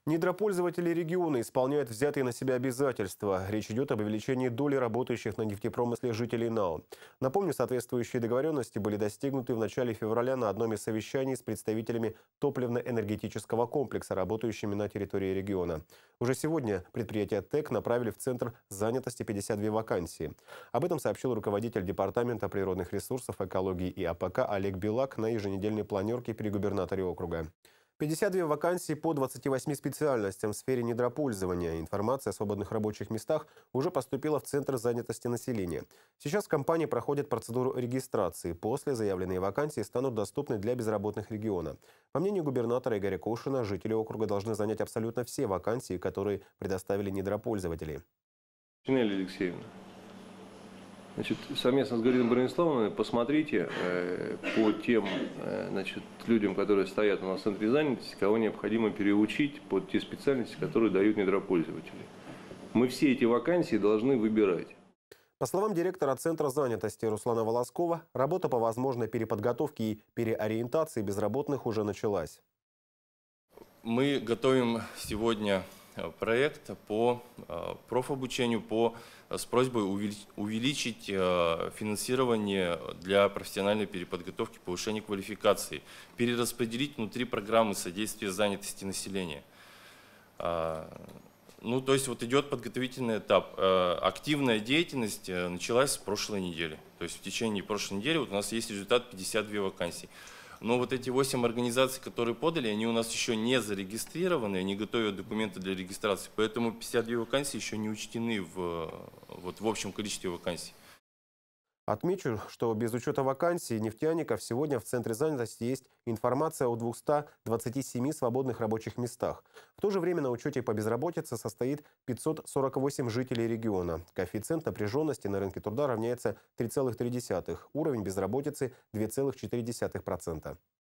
Недропользователи региона исполняют взятые на себя обязательства. Речь идет об увеличении доли работающих на нефтепромысле жителей НАО. Напомню, соответствующие договоренности были достигнуты в начале февраля на одном из совещаний с представителями топливно-энергетического комплекса, работающими на территории региона. Уже сегодня предприятие ТЭК направили в Центр занятости 52 вакансии. Об этом сообщил руководитель Департамента природных ресурсов, экологии и АПК Олег Белак на еженедельной планерке при губернаторе округа. 52 вакансии по 28 специальностям в сфере недропользования. Информация о свободных рабочих местах уже поступила в Центр занятости населения. Сейчас в компании проходят процедуру регистрации. После заявленные вакансии станут доступны для безработных региона. По мнению губернатора Игоря Кошина, жители округа должны занять абсолютно все вакансии, которые предоставили недропользователи. Нелли Алексеевна, значит, совместно с Галиной Брониславовной посмотрите по тем людям, которые стоят у нас в центре занятости, кого необходимо переучить под те специальности, которые дают недропользователи. Мы все эти вакансии должны выбирать. По словам директора Центра занятости Руслана Волоскова, работа по возможной переподготовке и переориентации безработных уже началась. Мы готовим сегодня проект по профобучению с просьбой увеличить финансирование для профессиональной переподготовки, повышения квалификации, перераспределить внутри программы содействия занятости населения. Ну, то есть вот идет подготовительный этап. Активная деятельность началась с прошлой недели. То есть в течение прошлой недели вот у нас есть результат 52 вакансий. Но вот эти 8 организаций, которые подали, они у нас еще не зарегистрированы, они готовят документы для регистрации. Поэтому 52 вакансии еще не учтены в общем количестве вакансий. Отмечу, что без учета вакансий нефтяников сегодня в Центре занятости есть информация о 227 свободных рабочих местах. В то же время на учете по безработице состоит 548 жителей региона. Коэффициент напряженности на рынке труда равняется 3,3. Уровень безработицы – 2,4%.